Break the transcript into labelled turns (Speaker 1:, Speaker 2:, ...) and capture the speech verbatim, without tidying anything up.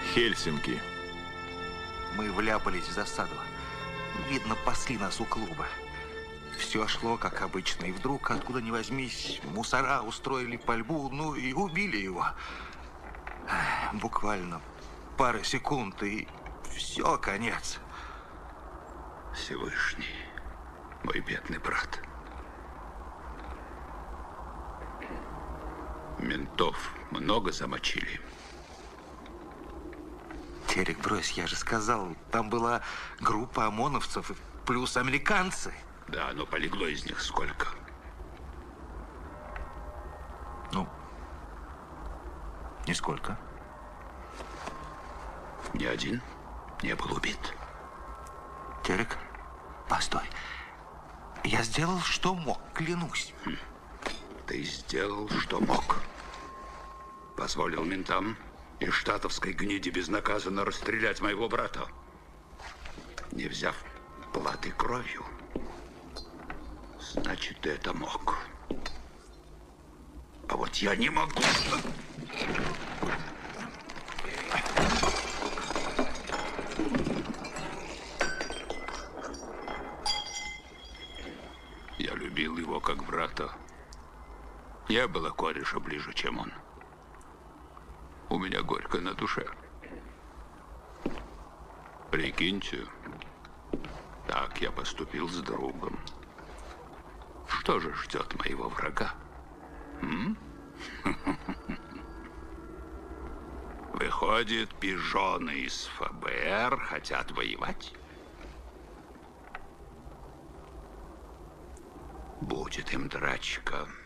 Speaker 1: Хельсинки.
Speaker 2: Мы вляпались в засаду. Видно, пасли нас у клуба. Все шло, как обычно. И вдруг, откуда ни возьмись, мусора устроили пальбу, ну и убили его. Буквально пара секунд, и все, конец.
Speaker 3: Всевышний, мой бедный брат. Ментов много замочили?
Speaker 2: Терек, брось, я же сказал, там была группа ОМОНовцев плюс американцы.
Speaker 3: Да, но полегло из них сколько?
Speaker 2: Ну, нисколько.
Speaker 3: Ни один не был убит.
Speaker 2: Терек, постой. Я сделал, что мог, клянусь.
Speaker 3: Хм. Ты сделал, что мог. Позволил ментам и штатовской гниде безнаказанно расстрелять моего брата, не взяв платы кровью. Значит, ты это мог. А вот я не могу. Я любил его как брата. Я была кореша ближе, чем он. У меня горько на душе. Прикиньте, так я поступил с другом. Что же ждет моего врага? М? Выходит, пижоны из ФБР хотят воевать? Будет им драчка.